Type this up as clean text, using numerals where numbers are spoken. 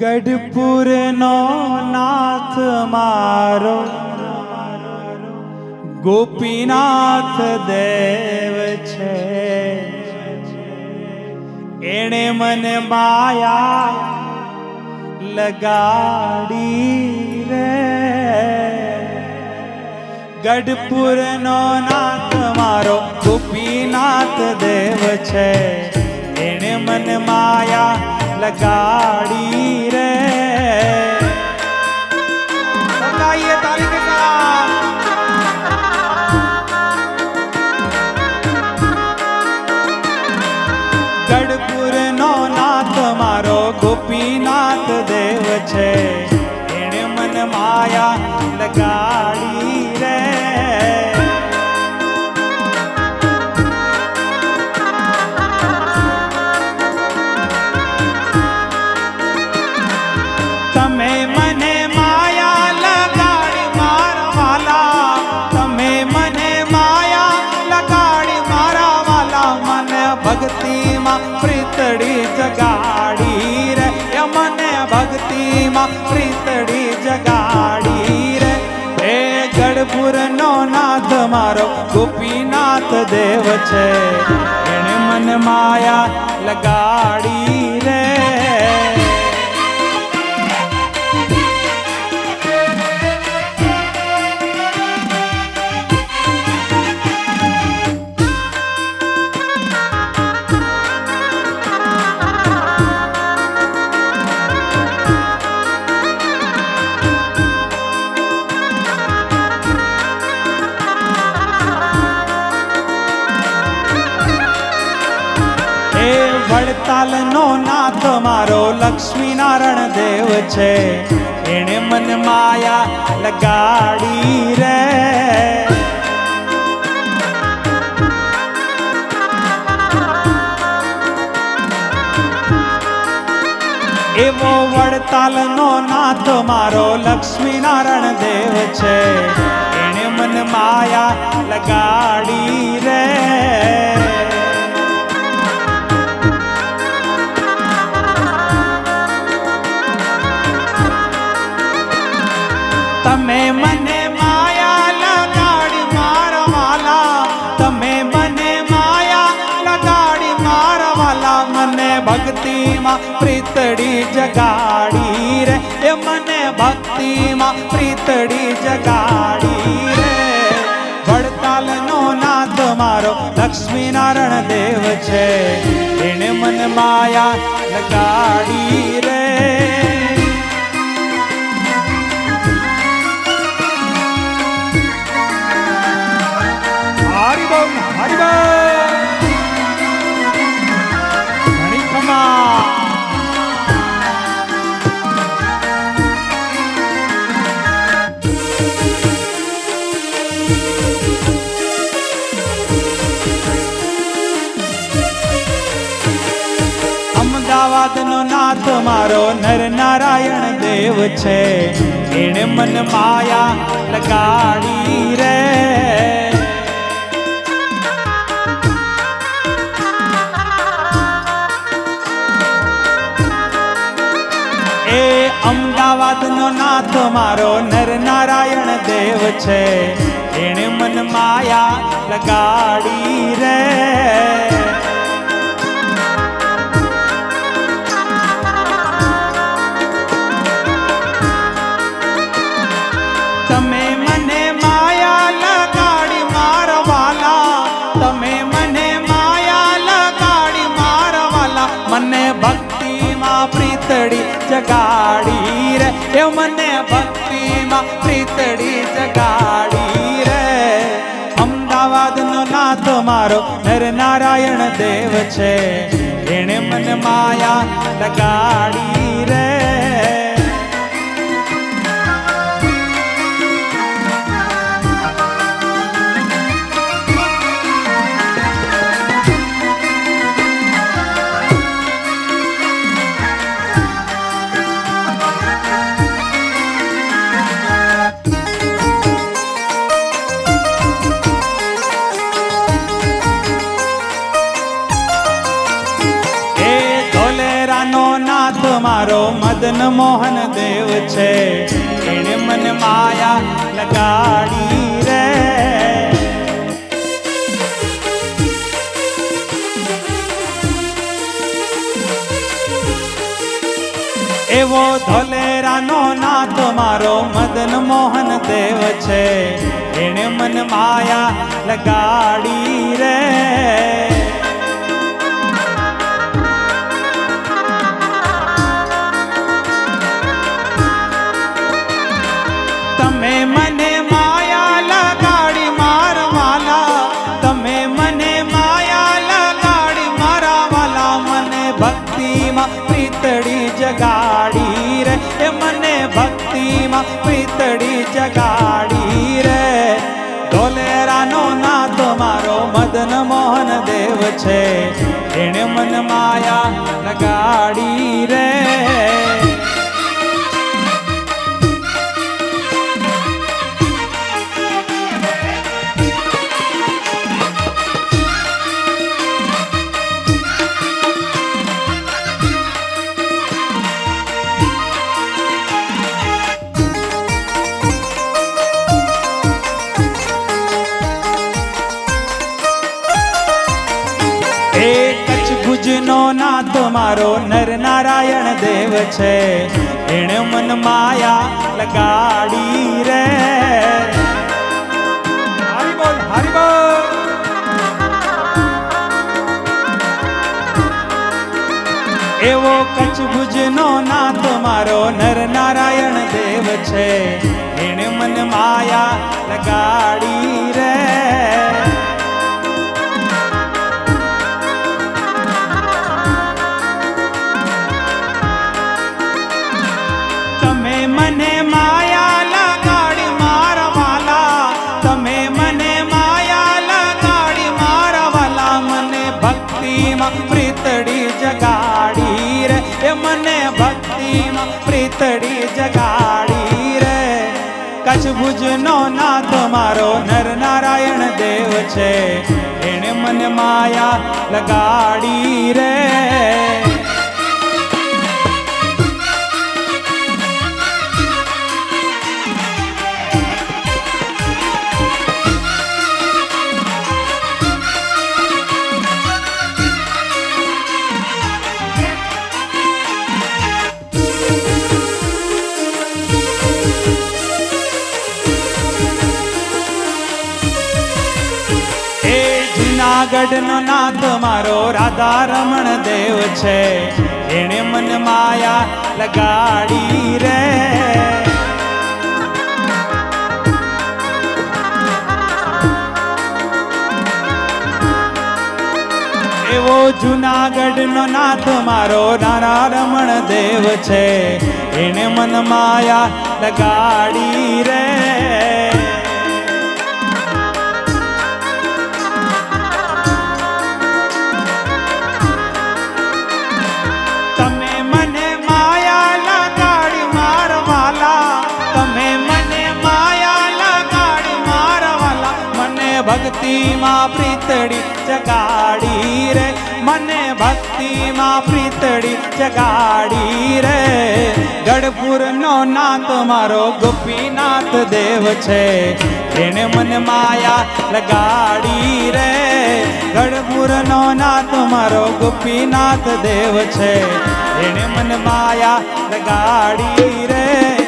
Gadhpur no नाथ मारो गोपीनाथ देव छे। एणे मन माया लगाड़ी रे। गढ़पुर नो नाथ मारो गोपीनाथ देव छे। एणे मन माया लगाड़ी रे। लगाइए ताली के साथ। गढ़पुर नो नाथ मारो गोपीनाथ देव छे। एणे मन माया लगाड़ी रे। भक्ति मां प्रीतड़ी जगाड़ी रे। यमने भक्ति मां प्रीतड़ी जगाड़ी रे। हे गढ़पुर नो नाथ मारो गोपीनाथ देव छे। एणे मन माया लगाड़ी रे। वड़ताल नो नाथ मारो लक्ष्मी नारायण देव छे। एणे मन माया लगाड़ी रे। एवो वड़ताल नो नाथ मारो लक्ष्मी नारायण देव छे। एणे मन माया लगाड़ी रे। तमे मने माया लगाड़ी मारवाला। तमे मने माया लगाड़ी मारवाला। मने भक्ति मां प्रीतड़ी जगाड़ी रे। ए मने भक्ति मां प्रीतड़ी जगाड़ी रे। वड़ताल नो नाथ मारो लक्ष्मी नारायण देव छे। एणे मन माया लगाड़ी रे। अमदावाद नो नाथ मारो नर नारायण देव छे। एणे मन माया लगाड़ी रे। ए अमदावाद नो नाथ मारो नर नारायण देव छे। एणे मन माया लगाड़ी रे। तमे मने माया लगाड़ी मारवाला। तमे मने माया लगाड़ी मारवाला। मने भक्ति मां प्रीतड़ी जगाड़ी रे। ए मने भक्ति मां प्रीतड़ी जगाड़ी रे। अमदावाद नो नाथ मारो नर नारायण देव छे। एणे मन माया लगाड़ी रे। મદન મોહન દેવ છે, એણે મન માયા લગાડી રે. એવો ધોલેરાનો નાથ મારો મદન મોહન દેવ છે, એણે મન માયા લગાડી રે. તમે મને માયા લગાડી મારવાલા, તમે મને માયા લગાડી મારા વાલા, મને ભક્તિમાં પ્રીતડી જગાડી રે, એ મને ભક્તિમાં પ્રીતડી જગાડી રે. ધોલેરાનો નાથ મારો મદન મોહન દેવ છે, એણે મન માયા લગાડી રે. ભુજનો નાથ મારો નર નારાયણ દેવ છે, એણે મન માયા લગાડી રે. હરિ બોલ હરિ બોલ. એવો કચ્છ ભુજનો નાથ મારો નર નારાયણ દેવ છે, એણે મન માયા લગાડી રે. મને માયા લગાડી મારા વાલા, તમે મને માયા લગાડી મારા વાલા, મને ભક્તિમાં પ્રીતડી જગાડી રે, એ મને ભક્તિમાં પ્રીતડી જગાડી રે. કચ્છ ભુજનો નાથ મારો નર નારાયણ દેવ છે, એણે મને માયા લગાડી રે. જુનાગઢનો નાથ મારો રાધા રમણ દેવ છે, એણે મન માયા લગાડી રે. એવો જુનાગઢનો નાથ મારો રાધા રમણ દેવ છે, એણે મન માયા લગાડી રે. ભક્તિમાં પ્રીતડી જગાડી રે, મને ભક્તિમાં પ્રીતડી જગાડી રે. ગઢપુરનો નાથ મારો ગોપીનાથ દેવ છે, એણે મન માયા લગાડી રે. ગઢપુરનો નાથ મારો ગોપીનાથ દેવ છે, એણે મન માયા લગાડી રે.